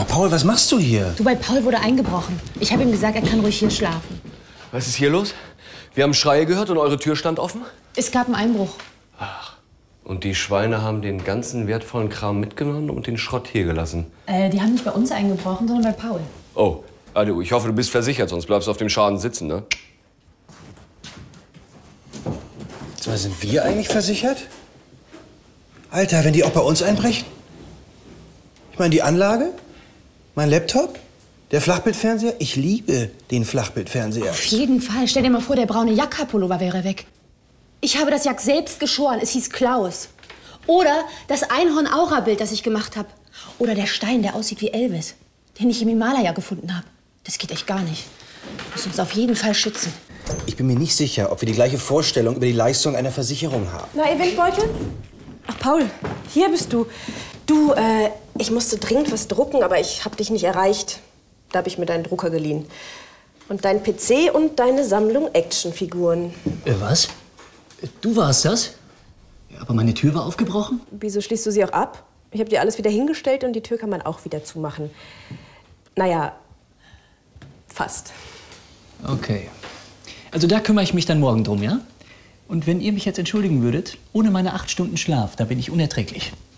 Na, Paul, was machst du hier? Du, bei Paul wurde eingebrochen. Ich habe ihm gesagt, er kann ruhig hier schlafen. Was ist hier los? Wir haben Schreie gehört und eure Tür stand offen? Es gab einen Einbruch. Ach, und die Schweine haben den ganzen wertvollen Kram mitgenommen und den Schrott hier gelassen? Die haben nicht bei uns eingebrochen, sondern bei Paul. Oh, Adu, ich hoffe, du bist versichert, sonst bleibst du auf dem Schaden sitzen, ne? Sag mal, sind wir eigentlich versichert? Alter, wenn die auch bei uns einbrechen? Ich meine, die Anlage, mein Laptop, der Flachbildfernseher. Ich liebe den Flachbildfernseher. Auf jeden Fall. Stell dir mal vor, der braune Jacka-Pullover wäre weg. Ich habe das Jack selbst geschoren. Es hieß Klaus. Oder das Einhorn-Aura-Bild, das ich gemacht habe. Oder der Stein, der aussieht wie Elvis, den ich im Himalaya gefunden habe. Das geht echt gar nicht. Wir müssen uns auf jeden Fall schützen. Ich bin mir nicht sicher, ob wir die gleiche Vorstellung über die Leistung einer Versicherung haben. Na, Eventbeutel? Ach, Paul, hier bist du. Du, ich musste dringend was drucken, aber ich hab dich nicht erreicht. Da habe ich mir deinen Drucker geliehen. Und dein PC und deine Sammlung Actionfiguren. Was? Du warst das? Ja, aber meine Tür war aufgebrochen? Wieso schließt du sie auch ab? Ich habe dir alles wieder hingestellt und die Tür kann man auch wieder zumachen. Naja, fast. Okay. Also da kümmere ich mich dann morgen drum, ja? Und wenn ihr mich jetzt entschuldigen würdet, ohne meine 8 Stunden Schlaf, da bin ich unerträglich.